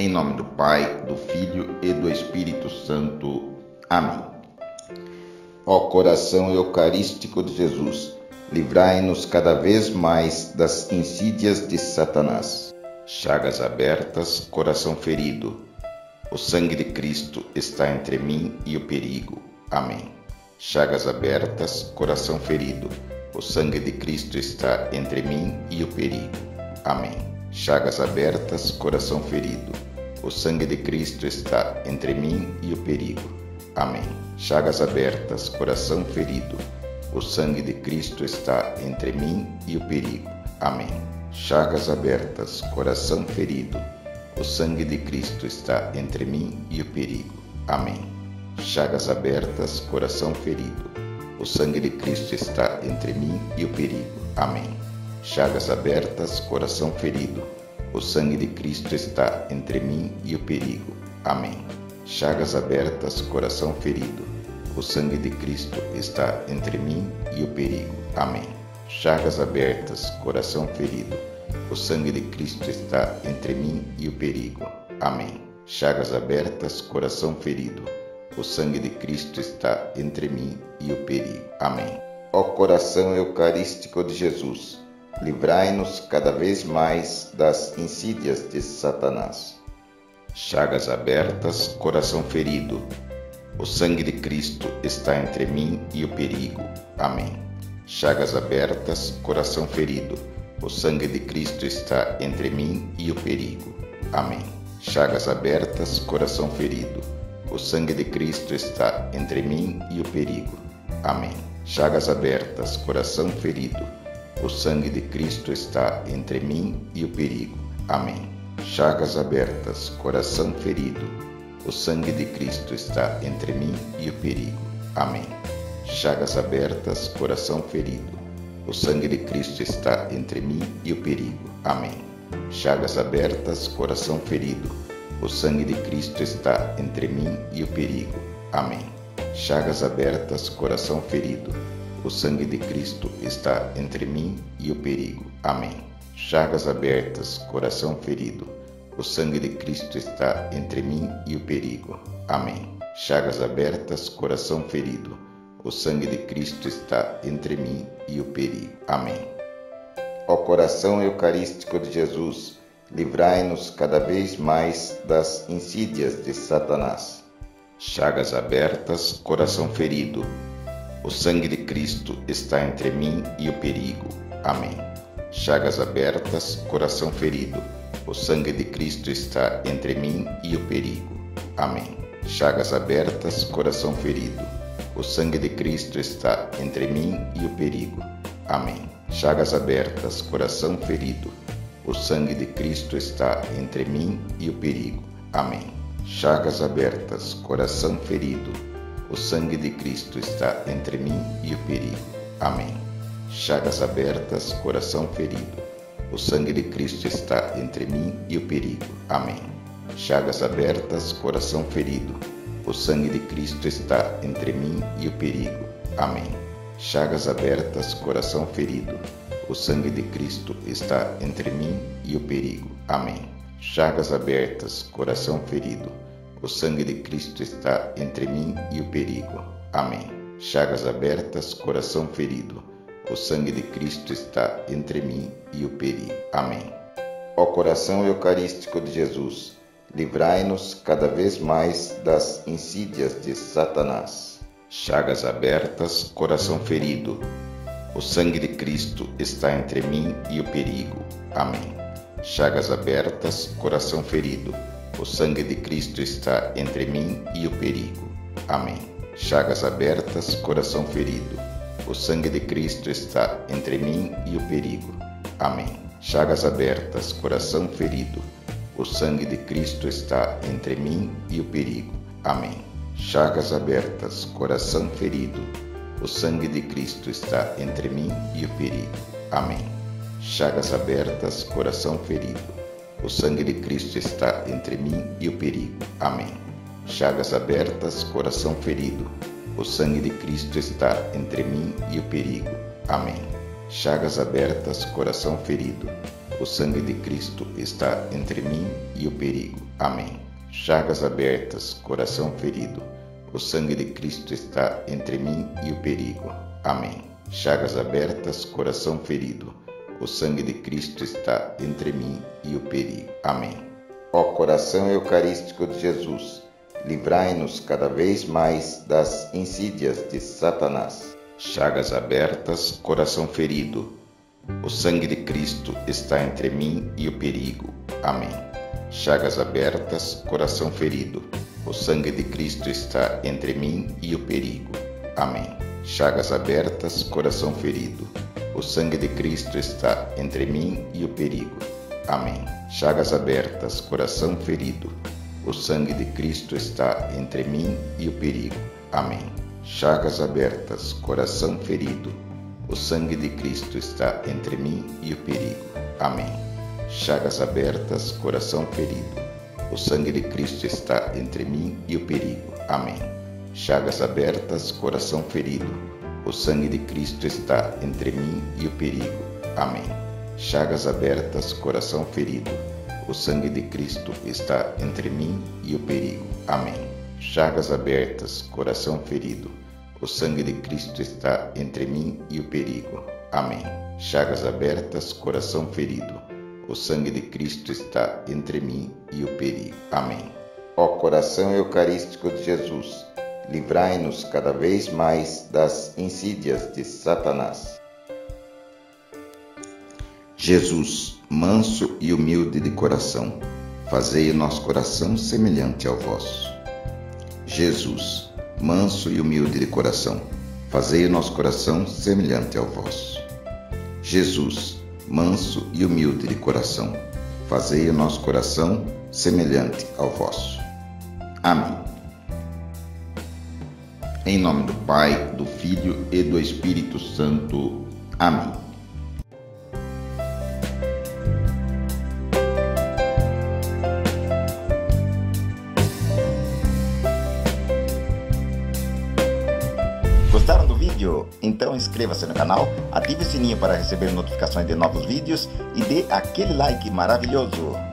Em nome do Pai, do Filho e do Espírito Santo. Amém. Ó coração eucarístico de Jesus, livrai-nos cada vez mais das insídias de Satanás. Chagas abertas, coração ferido. O sangue de Cristo está entre mim e o perigo. Amém. Chagas abertas, coração ferido. O sangue de Cristo está entre mim e o perigo. Amém. Chagas abertas, coração ferido. O sangue de Cristo está entre mim e o perigo. Amém. Chagas abertas, coração ferido. O sangue de Cristo está entre mim e o perigo. Amém. Chagas abertas, coração ferido. O sangue de Cristo está entre mim e o perigo. Amém. Chagas abertas, coração ferido. O sangue de Cristo está entre mim e o perigo. Amém. Chagas abertas, coração ferido. O sangue de Cristo está entre mim e o perigo. Amém. Chagas abertas, coração ferido. O sangue de Cristo está entre mim e o perigo. Amém. Chagas abertas, coração ferido. O sangue de Cristo está entre mim e o perigo. Amém. Chagas abertas, coração ferido. O sangue de Cristo está entre mim e o perigo. Amém. Ó coração eucarístico de Jesus, livrai-nos cada vez mais das insídias de Satanás. Chagas abertas, coração ferido. O sangue de Cristo está entre mim e o perigo. Amém. Chagas abertas, coração ferido. O sangue de Cristo está entre mim e o perigo. Amém. Chagas abertas, coração ferido. O sangue de Cristo está entre mim e o perigo. Amém. Chagas abertas, coração ferido. O sangue de Cristo está entre mim e o perigo. Amém. Chagas abertas, coração ferido. O sangue de Cristo está entre mim e o perigo. Amém. Chagas abertas, coração ferido. O sangue de Cristo está entre mim e o perigo. Amém. Chagas abertas, coração ferido. O sangue de Cristo está entre mim e o perigo. Amém. Chagas abertas, coração ferido. O sangue de Cristo está entre mim e o perigo. Amém. Chagas abertas, coração ferido. O sangue de Cristo está entre mim e o perigo. Amém. Chagas abertas, coração ferido. O sangue de Cristo está entre mim e o perigo. Amém. Ó coração eucarístico de Jesus, livrai-nos cada vez mais das insídias de Satanás. Chagas abertas, coração ferido. O sangue de Cristo está entre mim e o perigo. Amém. Chagas abertas, coração ferido. O sangue de Cristo está entre mim e o perigo. Amém. Chagas abertas, coração ferido. O sangue de Cristo está entre mim e o perigo. Amém. Chagas abertas, coração ferido. O sangue de Cristo está entre mim e o perigo. Amém. Chagas abertas, coração ferido. O sangue de Cristo está entre mim e o perigo. Amém. Chagas abertas, coração ferido. O sangue de Cristo está entre mim e o perigo. Amém. Chagas abertas, coração ferido. O sangue de Cristo está entre mim e o perigo. Amém. Chagas abertas, coração ferido. O sangue de Cristo está entre mim e o perigo. Amém. Chagas abertas, coração ferido. O sangue de Cristo está entre mim e o perigo. Amém. Chagas abertas, coração ferido. O sangue de Cristo está entre mim e o perigo. Amém. Ó coração eucarístico de Jesus, livrai-nos cada vez mais das insídias de Satanás. Chagas abertas, coração ferido. O sangue de Cristo está entre mim e o perigo. Amém. Chagas abertas, coração ferido. O sangue de Cristo está entre mim e o perigo. Amém. Chagas abertas, coração ferido. O sangue de Cristo está entre mim e o perigo. Amém. Chagas abertas, coração ferido. O sangue de Cristo está entre mim e o perigo. Amém. Chagas abertas, coração ferido. O sangue de Cristo está entre mim e o perigo. Amém. Chagas abertas, coração ferido. O sangue de Cristo está entre mim e o perigo. Amém. Chagas abertas, coração ferido. O sangue de Cristo está entre mim e o perigo. Amém. Chagas abertas, coração ferido. O sangue de Cristo está entre mim e o perigo. Amém. Chagas abertas, coração ferido. O sangue de Cristo está entre mim e o perigo. Amém. Chagas abertas, coração ferido. O sangue de Cristo está entre mim e o perigo. Amém. Ó coração eucarístico de Jesus, livrai-nos cada vez mais das insídias de Satanás. Chagas abertas, coração ferido. O sangue de Cristo está entre mim e o perigo. Amém. Chagas abertas, coração ferido. O sangue de Cristo está entre mim e o perigo. Amém. Chagas abertas, coração ferido. O sangue de Cristo está entre mim e o perigo. Amém. Chagas abertas, coração ferido. O sangue de Cristo está entre mim e o perigo. Amém. Chagas abertas, coração ferido. O sangue de Cristo está entre mim e o perigo. Amém. Chagas abertas, coração ferido. O sangue de Cristo está entre mim e o perigo. Amém. Chagas abertas, coração ferido. O sangue de Cristo está entre mim e o perigo. Amém. Chagas abertas, coração ferido. O sangue de Cristo está entre mim e o perigo. Amém. Chagas abertas, coração ferido. O sangue de Cristo está entre mim e o perigo. Amém. Chagas abertas, coração ferido. O sangue de Cristo está entre mim e o perigo. Amém. Ó coração eucarístico de Jesus, livrai-nos cada vez mais das insídias de Satanás. Jesus, manso e humilde de coração, fazei o nosso coração semelhante ao vosso. Jesus, manso e humilde de coração, fazei o nosso coração semelhante ao vosso. Jesus, manso e humilde de coração, fazei o nosso coração semelhante ao vosso. Amém. Em nome do Pai, do Filho e do Espírito Santo. Amém. Gostaram do vídeo? Então inscreva-se no canal, ative o sininho para receber notificações de novos vídeos e dê aquele like maravilhoso!